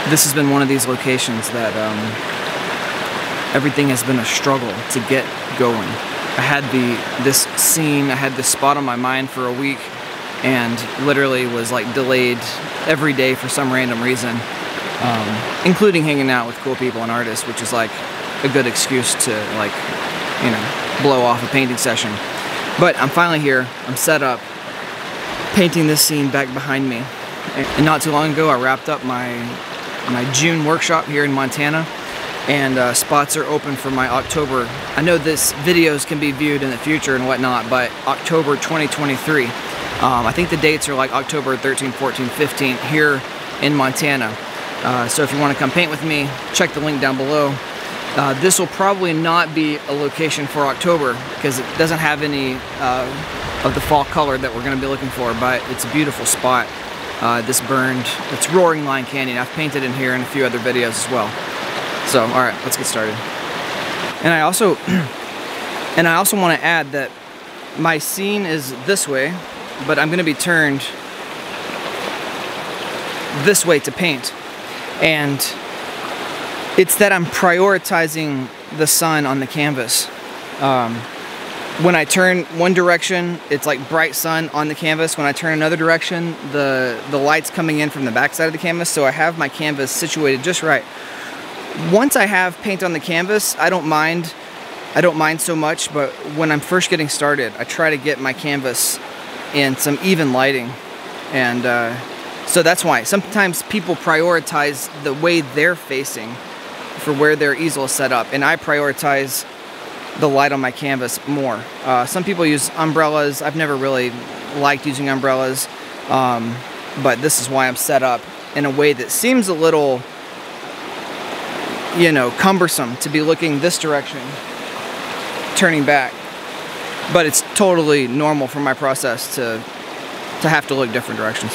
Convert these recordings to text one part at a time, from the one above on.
this has been one of these locations that everything has been a struggle to get going. I had this scene, I had this spot on my mind for a week, and literally was like delayed every day for some random reason, including hanging out with cool people and artists, which is like a good excuse to, like, you know, blow off a painting session. But I'm finally here, I'm set up, painting this scene back behind me. And not too long ago I wrapped up my June workshop here in Montana, and spots are open for my October. I know this videos can be viewed in the future and whatnot, but October 2023. I think the dates are like October 13, 14, 15 here in Montana. So if you want to come paint with me, check the link down below. This will probably not be a location for October because it doesn't have any of the fall color that we're going to be looking for, but it's a beautiful spot. This burned, it's Roaring Lion Canyon. I've painted in here in a few other videos as well. So, alright, let's get started. And I also want to add that my scene is this way, but I'm going to be turned this way to paint. And it's that I'm prioritizing the sun on the canvas. When I turn one direction, it's like bright sun on the canvas. When I turn another direction, the light's coming in from the back side of the canvas, so I have my canvas situated just right. Once I have paint on the canvas, I don't mind so much, but when I'm first getting started, I try to get my canvas in some even lighting. And so that's why sometimes people prioritize the way they're facing for where their easel is set up, and I prioritize the light on my canvas more. Some people use umbrellas. I've never really liked using umbrellas, but this is why I'm set up in a way that seems a little, you know, cumbersome to be looking this direction, turning back. But it's totally normal for my process to have to look different directions.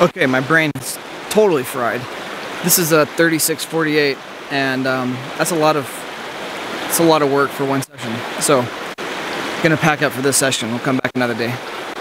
Okay, my brain is totally fried. This is a 3648, and that's a lot of work for one session. So, gonna pack up for this session. We'll come back another day.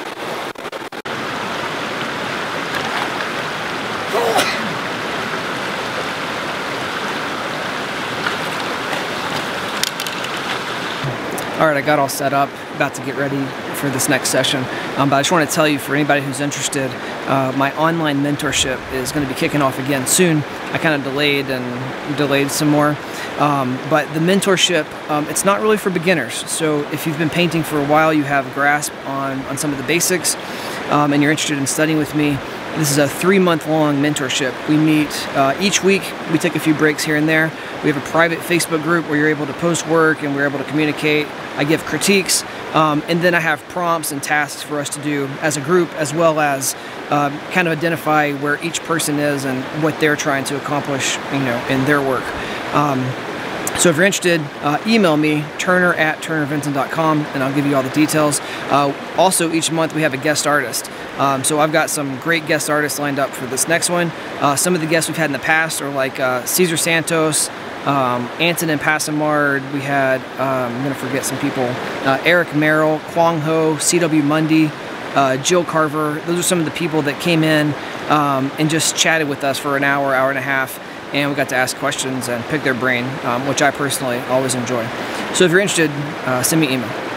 Alright, I got all set up, about to get ready for this next session, but I just want to tell you, for anybody who's interested, my online mentorship is going to be kicking off again soon. I kind of delayed some more, but the mentorship, it's not really for beginners. So if you've been painting for a while, you have a grasp on some of the basics, and you're interested in studying with me, this is a 3-month-long mentorship. We meet each week. We take a few breaks here and there. We have a private Facebook group where you're able to post work and we're able to communicate. I give critiques, and then I have prompts and tasks for us to do as a group, as well as kind of identify where each person is and what they're trying to accomplish, in their work. So if you're interested, email me, turner@turnervincent.com, and I'll give you all the details. Also, each month we have a guest artist. So I've got some great guest artists lined up for this next one. Some of the guests we've had in the past are like Cesar Santos, Antonin Passamard. We had, I'm going to forget some people, Eric Merrill, Kwang Ho, C.W. Mundy, Jill Carver. Those are some of the people that came in and just chatted with us for an hour, hour and a half. And we got to ask questions and pick their brain, which I personally always enjoy. So if you're interested, send me an email.